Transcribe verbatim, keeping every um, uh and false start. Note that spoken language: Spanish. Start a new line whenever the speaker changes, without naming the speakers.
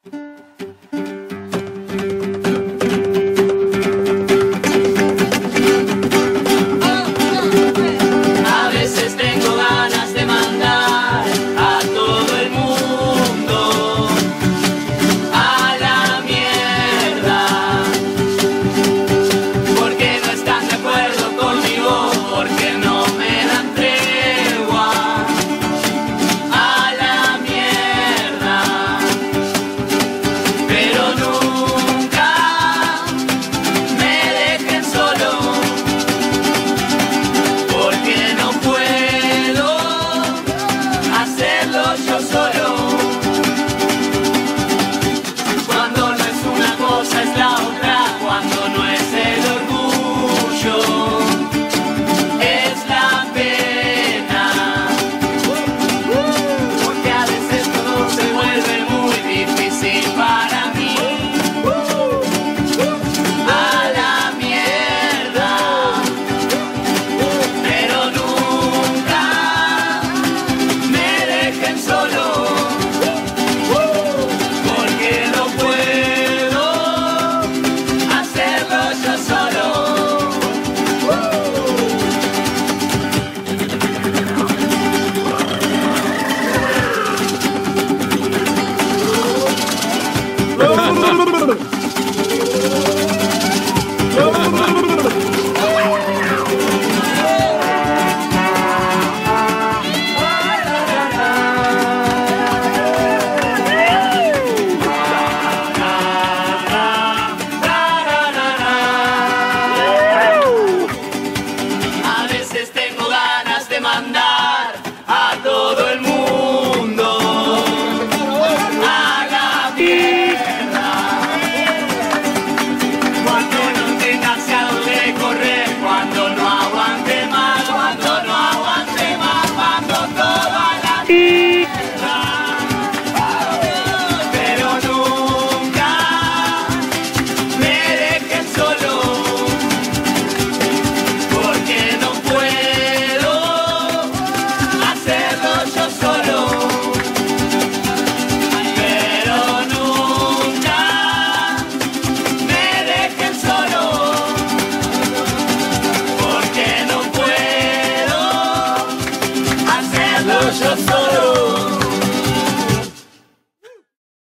A veces tengo ganas de mandar a todo el mundo a la mierda, porque no están de acuerdo conmigo, porque no me dan tregua. A la mierda, pero nunca me dejen solo, porque no puedo hacerlo yo solo. Cuando no es una cosa es la otra, cuando no es el orgullo es la pena, porque a veces todo se vuelve muy difícil para mí. A la mierda, pero nunca me dejen solo, porque no puedo hacerlo yo solo.
Brrr.